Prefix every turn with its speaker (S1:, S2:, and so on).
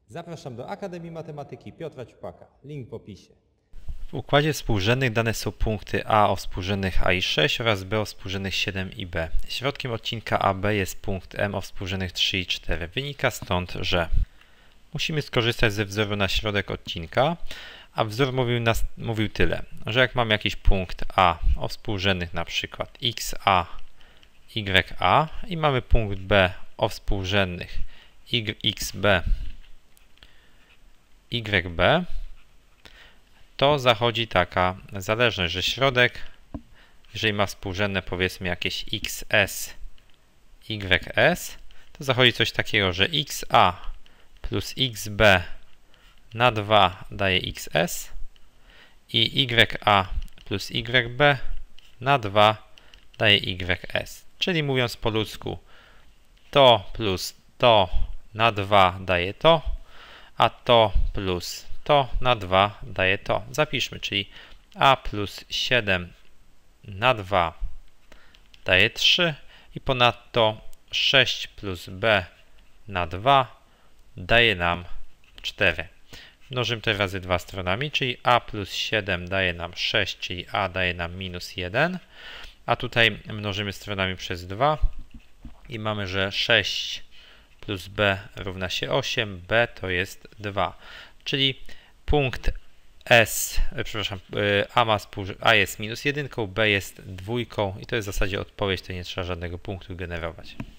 S1: Zapraszam do Akademii Matematyki Piotra Ćupaka. Link w opisie.
S2: W układzie współrzędnych dane są punkty A o współrzędnych A i 6 oraz B o współrzędnych 7 i B. Środkiem odcinka AB jest punkt M o współrzędnych 3 i 4. Wynika stąd, że musimy skorzystać ze wzoru na środek odcinka, a wzór mówił tyle, że jak mamy jakiś punkt A o współrzędnych na przykład XA, YA i mamy punkt B o współrzędnych YXB, YB, to zachodzi taka zależność, że środek, jeżeli ma współrzędne powiedzmy jakieś XS, YS, to zachodzi coś takiego, że XA plus XB na 2 daje XS i YA plus YB na 2 daje YS. Czyli mówiąc po ludzku, to plus to na 2 daje to, a to plus to na 2 daje to. Zapiszmy, czyli A plus 7 na 2 daje 3 i ponadto 6 plus B na 2 daje nam 4. Mnożymy to razy 2 stronami, czyli A plus 7 daje nam 6, czyli A daje nam minus 1, a tutaj mnożymy stronami przez 2 i mamy, że 6 plus B równa się 8, B to jest 2, czyli punkt S, przepraszam, A jest minus 1, B jest 2 i to jest w zasadzie odpowiedź, to nie trzeba żadnego punktu generować.